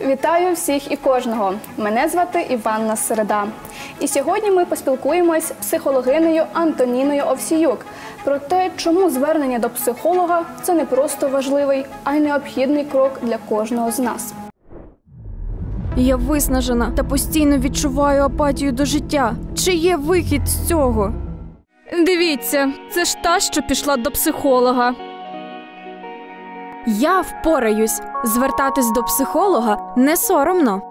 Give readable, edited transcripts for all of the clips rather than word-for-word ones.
Вітаю всіх і кожного! Мене звати Іванна Середа. І сьогодні ми поспілкуємось з психологинею Антоніною Овсіюк про те, чому звернення до психолога – це не просто важливий, а й необхідний крок для кожного з нас. Я виснажена та постійно відчуваю апатію до життя. Чи є вихід з цього? Дивіться, це ж та, що пішла до психолога. Я впораюсь. Звертатись до психолога не соромно.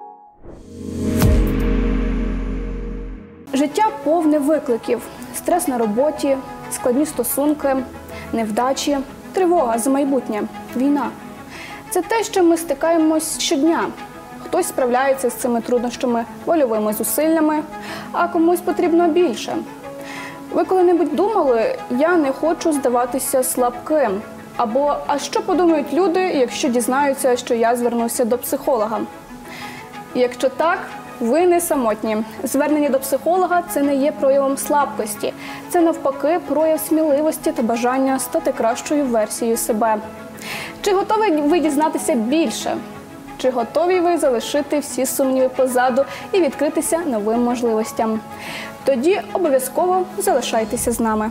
Життя повне викликів. Стрес на роботі, складні стосунки, невдачі, тривога за майбутнє, війна. Це те, що ми стикаємось щодня. Хтось справляється з цими труднощами вольовими зусиллями, а комусь потрібно більше. Ви коли-небудь думали, я не хочу здаватися слабким? Або, а що подумають люди, якщо дізнаються, що я звернувся до психолога? Якщо так, ви не самотні. Звернення до психолога – це не є проявом слабкості. Це навпаки прояв сміливості та бажання стати кращою версією себе. Чи готові ви дізнатися більше? Чи готові ви залишити всі сумніви позаду і відкритися новим можливостям? Тоді обов'язково залишайтеся з нами.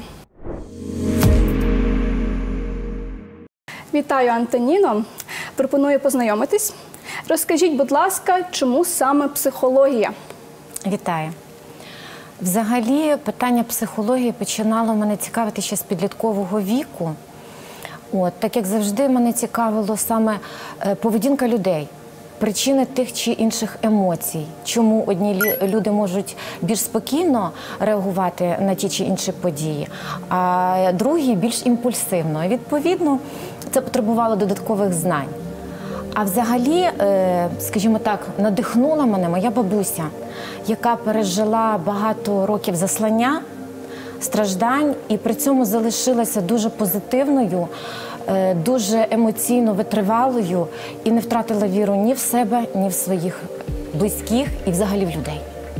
Вітаю, Антоніно. Пропоную познайомитись. Розкажіть, будь ласка, чому саме психологія? Вітаю. Взагалі, питання психології починало мене цікавити ще з підліткового віку. Так як завжди мене цікавило саме поведінка людей, причини тих чи інших емоцій. Чому одні люди можуть більш спокійно реагувати на ті чи інші події, а другі більш імпульсивно. Відповідно, це потребувало додаткових знань. А взагалі, скажімо так, надихнула мене моя бабуся, яка пережила багато років заслання, страждань і при цьому залишилася дуже позитивною, дуже емоційно витривалою і не втратила віру ні в себе, ні в своїх близьких і взагалі в людей.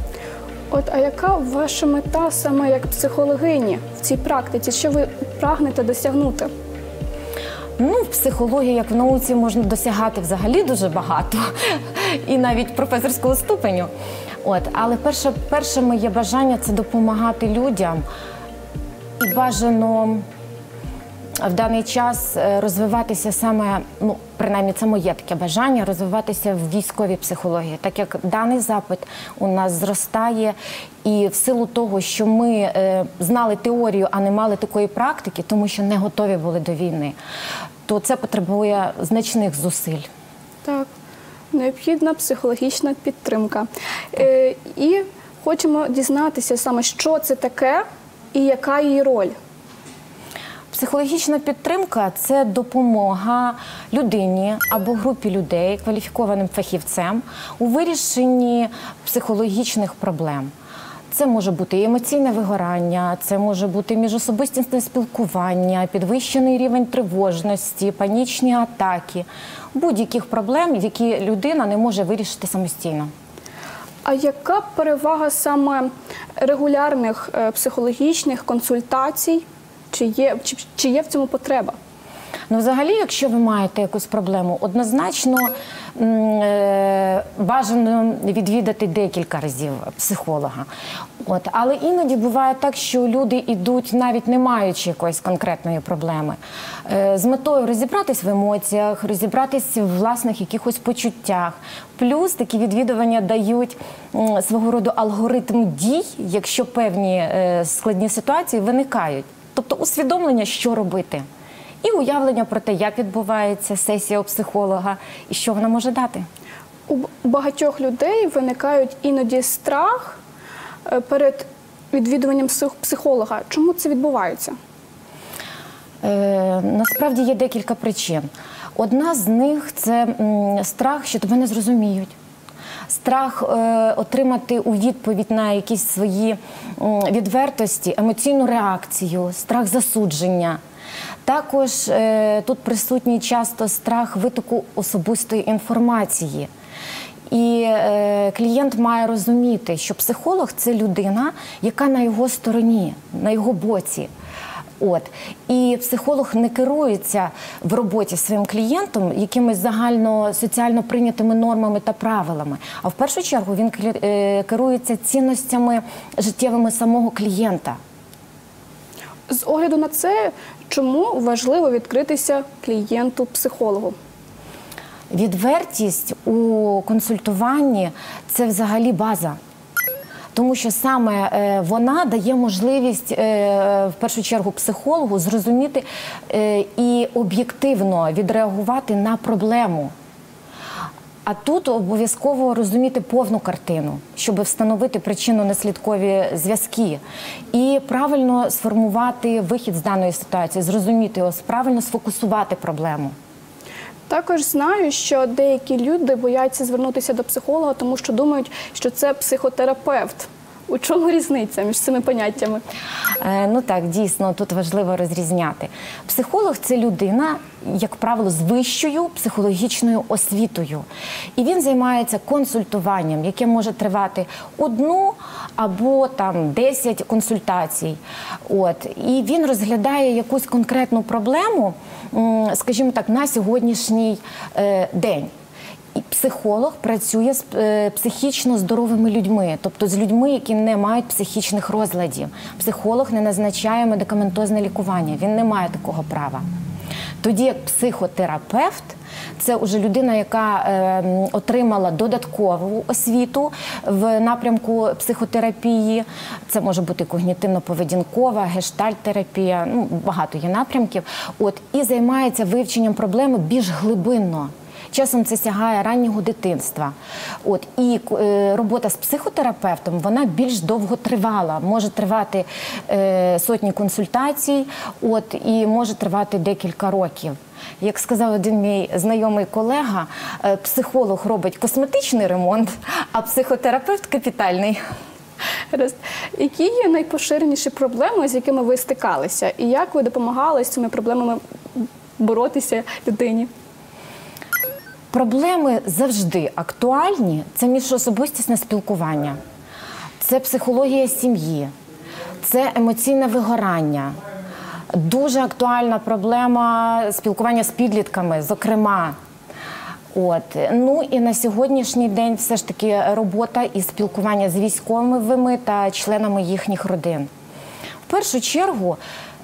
А яка ваша мета саме як психологині в цій практиці? Що ви прагнете досягнути? В психології, як в науці, можна досягати взагалі дуже багато, і навіть професорського ступеню. Але перше моє бажання – це допомагати людям і бажано в даний час розвиватися саме, принаймні це моє таке бажання, розвиватися в військовій психології, так як даний запит у нас зростає, і в силу того, що ми знали теорію, а не мали такої практики, тому що не готові були до війни, то це потребує значних зусиль. Так, необхідна психологічна підтримка. І хочемо дізнатися саме, що це таке і яка її роль. Психологічна підтримка – це допомога людині або групі людей, кваліфікованим фахівцем, у вирішенні психологічних проблем. Це може бути і емоційне вигорання, це може бути міжособистісне спілкування, підвищений рівень тривожності, панічні атаки, будь-яких проблем, які людина не може вирішити самостійно. А яка перевага саме регулярних психологічних консультацій? Чи є в цьому потреба? Взагалі, якщо ви маєте якусь проблему, однозначно бажано відвідати декілька разів психолога. Але іноді буває так, що люди йдуть, навіть не маючи якоїсь конкретної проблеми, з метою розібратись в емоціях, розібратись в власних якихось почуттях. Плюс такі відвідування дають свого роду алгоритм дій, якщо певні складні ситуації виникають. Тобто усвідомлення, що робити. І уявлення про те, як відбувається сесія у психолога і що вона може дати. У багатьох людей виникають іноді страх перед відвідуванням психолога. Чому це відбувається? Насправді є декілька причин. Одна з них – це страх, що тебе не зрозуміють. Страх отримати у відповідь на якісь свої відвертості емоційну реакцію, страх засудження. Також тут присутній часто страх витоку особистої інформації. І клієнт має розуміти, що психолог – це людина, яка на його стороні, на його боці. От. І психолог не керується в роботі зі своїм клієнтом якимись загально соціально прийнятими нормами та правилами, а в першу чергу він керується цінностями життєвими самого клієнта. З огляду на це, чому важливо відкритися клієнту-психологу? Відвертість у консультуванні – це взагалі база. Тому що саме вона дає можливість, в першу чергу, психологу зрозуміти і об'єктивно відреагувати на проблему. А тут обов'язково розуміти повну картину, щоб встановити причинно-наслідкові зв'язки і правильно сформувати вихід з даної ситуації, зрозуміти його, правильно сфокусувати проблему. Також знаю, що деякі люди бояться звернутися до психолога, тому що думають, що це психотерапевт. У чому різниця між цими поняттями? Ну так, дійсно, тут важливо розрізняти. Психолог – це людина, як правило, з вищою психологічною освітою. І він займається консультуванням, яке може тривати 1 або 10 консультацій. От. І він розглядає якусь конкретну проблему, скажімо так, на сьогоднішній день. І психолог працює з психічно здоровими людьми, тобто з людьми, які не мають психічних розладів. Психолог не назначає медикаментозне лікування, він не має такого права. Тоді як психотерапевт – це вже людина, яка отримала додаткову освіту в напрямку психотерапії. Це може бути когнітивно-поведінкова, гештальт-терапія, багато є напрямків. От, і займається вивченням проблеми більш глибинно. Часом це сягає раннього дитинства. От, і робота з психотерапевтом, вона більш довготривала, може тривати сотні консультацій, от, і може тривати декілька років. Як сказав один мій знайомий колега, психолог робить косметичний ремонт, а психотерапевт – капітальний. Які є найпоширеніші проблеми, з якими ви стикалися? І як ви допомагали з цими проблемами боротися людині? Проблеми завжди актуальні. Це міжособистісне спілкування, це психологія сім'ї, це емоційне вигорання. Дуже актуальна проблема спілкування з підлітками, зокрема. От. Ну і на сьогоднішній день все ж таки робота і спілкування з військовими та членами їхніх родин. В першу чергу,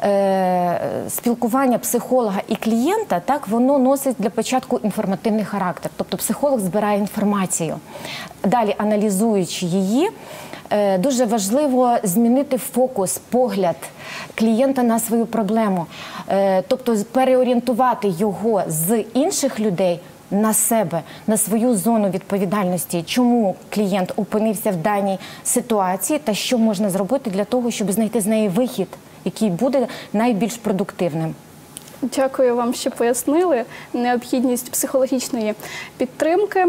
спілкування психолога і клієнта, так, воно носить для початку інформативний характер. Тобто психолог збирає інформацію. Далі, аналізуючи її, дуже важливо змінити фокус, погляд клієнта на свою проблему. Тобто переорієнтувати його з інших людей на себе, на свою зону відповідальності, чому клієнт опинився в даній ситуації та що можна зробити для того, щоб знайти з неї вихід, який буде найбільш продуктивним. Дякую вам, що пояснили необхідність психологічної підтримки.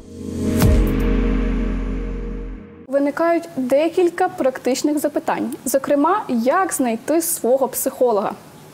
Виникають декілька практичних запитань. Зокрема, як знайти свого психолога?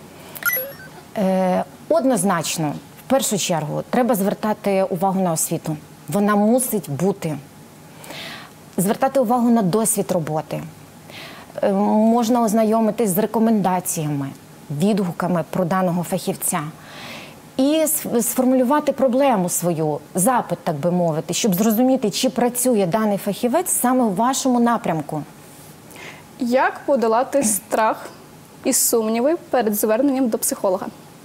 Однозначно, в першу чергу, треба звертати увагу на освіту. Вона мусить бути. Звертати увагу на досвід роботи. Можна ознайомитись з рекомендаціями, відгуками про даного фахівця. І сформулювати проблему свою, запит, так би мовити, щоб зрозуміти, чи працює даний фахівець саме в вашому напрямку. Як подолати страх і сумніви перед зверненням до психолога?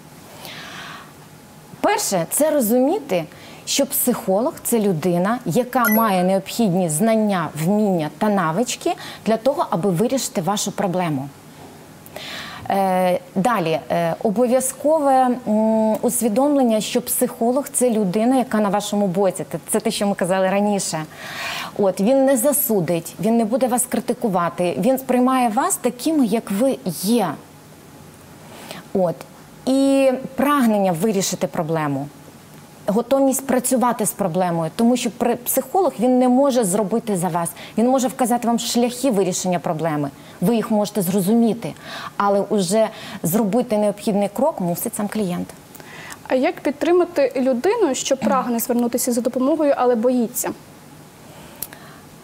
Перше – це розуміти, що психолог – це людина, яка має необхідні знання, вміння та навички для того, аби вирішити вашу проблему. Далі, обов'язкове усвідомлення, що психолог – це людина, яка на вашому боці. Це те, що ми казали раніше. От, він не засудить, він не буде вас критикувати, він сприймає вас такими, як ви є. От. І прагнення вирішити проблему, готовність працювати з проблемою, тому що психолог, він не може зробити за вас, він може вказати вам шляхи вирішення проблеми, ви їх можете зрозуміти, але вже зробити необхідний крок мусить сам клієнт. А як підтримати людину, що прагне звернутися за допомогою, але боїться?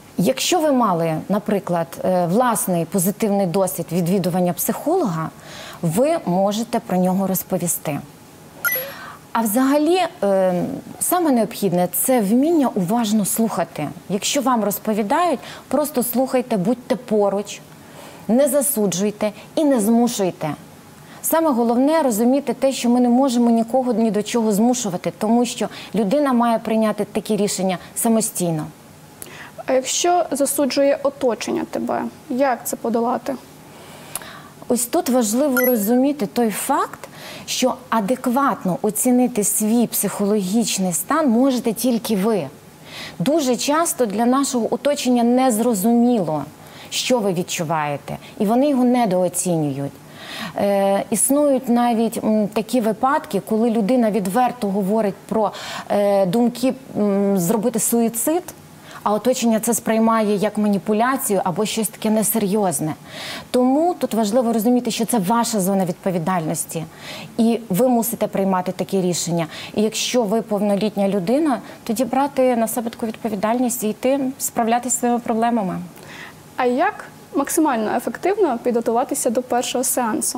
Якщо ви мали, наприклад, власний позитивний досвід відвідування психолога, ви можете про нього розповісти. А взагалі, саме необхідне – це вміння уважно слухати. Якщо вам розповідають, просто слухайте, будьте поруч, не засуджуйте і не змушуйте. Саме головне – розуміти те, що ми не можемо нікого ні до чого змушувати, тому що людина має прийняти такі рішення самостійно. А якщо засуджує оточення тебе, як це подолати? Ось тут важливо розуміти той факт, що адекватно оцінити свій психологічний стан можете тільки ви. Дуже часто для нашого оточення незрозуміло, що ви відчуваєте, і вони його недооцінюють. Існують навіть такі випадки, коли людина відверто говорить про думки зробити суїцид, а оточення це сприймає як маніпуляцію або щось таке несерйозне. Тому тут важливо розуміти, що це ваша зона відповідальності. І ви мусите приймати такі рішення. І якщо ви повнолітня людина, тоді брати на себе таку відповідальність і йти справлятися зі своїми проблемами. А як максимально ефективно підготуватися до першого сеансу?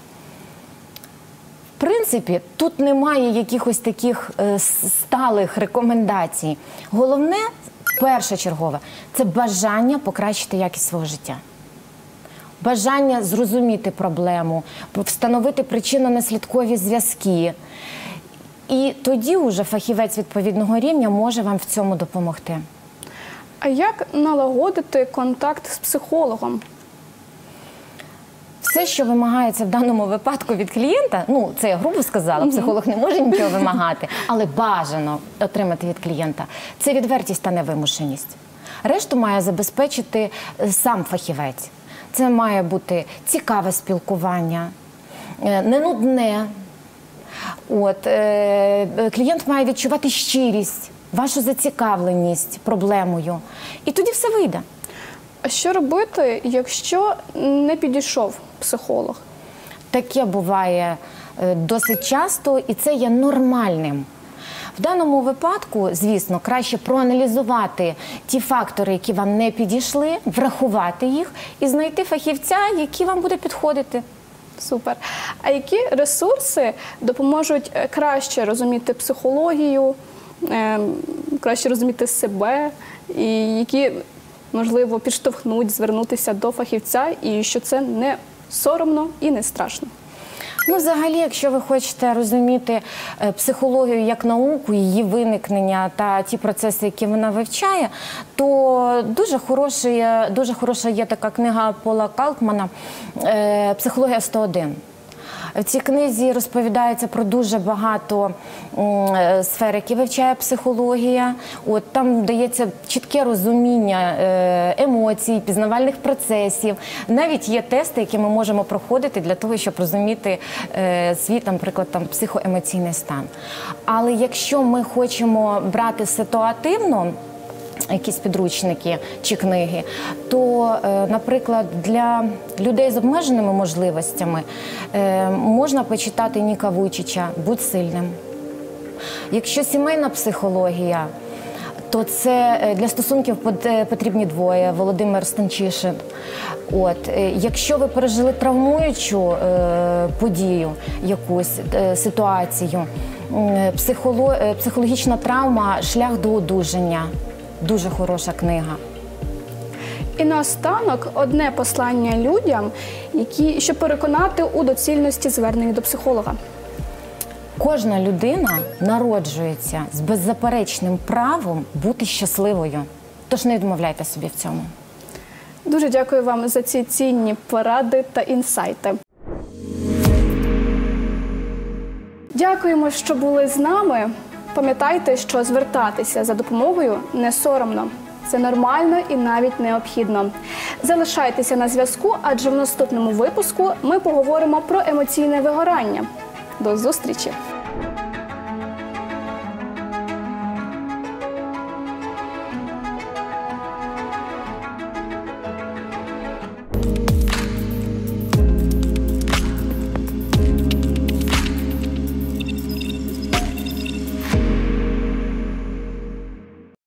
В принципі, тут немає якихось таких сталих рекомендацій. Головне, першочергове, це бажання покращити якість свого життя. Бажання зрозуміти проблему, встановити причинно-наслідкові зв'язки. І тоді вже фахівець відповідного рівня може вам в цьому допомогти. А як налагодити контакт з психологом? Все, що вимагається в даному випадку від клієнта, ну, це я грубо сказала, психолог не може нічого вимагати, але бажано отримати від клієнта, це відвертість та невимушеність. Решту має забезпечити сам фахівець. Це має бути цікаве спілкування, не нудне. Клієнт має відчувати щирість, вашу зацікавленість проблемою. І тоді все вийде. А що робити, якщо не підійшов психолог? Таке буває досить часто, і це є нормальним. В даному випадку, звісно, краще проаналізувати ті фактори, які вам не підійшли, врахувати їх і знайти фахівця, який вам буде підходити. Супер. А які ресурси допоможуть краще розуміти психологію, краще розуміти себе, і які, можливо, підштовхнуть звернутися до фахівця, і що це не соромно і не страшно? Ну, взагалі, якщо ви хочете розуміти психологію як науку, її виникнення та ті процеси, які вона вивчає, то дуже хороша є така книга Пола Калкмана «Психологія 101». В цій книзі розповідається про дуже багато сфер, які вивчає психологія. Там дається чітке розуміння емоцій, пізнавальних процесів. Навіть є тести, які ми можемо проходити для того, щоб розуміти свій, наприклад, психоемоційний стан. Але якщо ми хочемо брати ситуативно якісь підручники чи книги, то, наприклад, для людей з обмеженими можливостями можна почитати Ніка Вуйчича «Будь сильним». Якщо сімейна психологія, то це для стосунків потрібні двоє, Володимир Станчишин. Якщо ви пережили травмуючу подію, якусь ситуацію, психологічна травма «Шлях до одужання». Дуже хороша книга. І наостанок одне послання людям, щоб переконати у доцільності звернення до психолога. Кожна людина народжується з беззаперечним правом бути щасливою. Тож не відмовляйте собі в цьому. Дуже дякую вам за ці цінні поради та інсайти. Дякуємо, що були з нами. Пам'ятайте, що звертатися за допомогою не соромно. Це нормально і навіть необхідно. Залишайтеся на зв'язку, адже в наступному випуску ми поговоримо про емоційне вигорання. До зустрічі!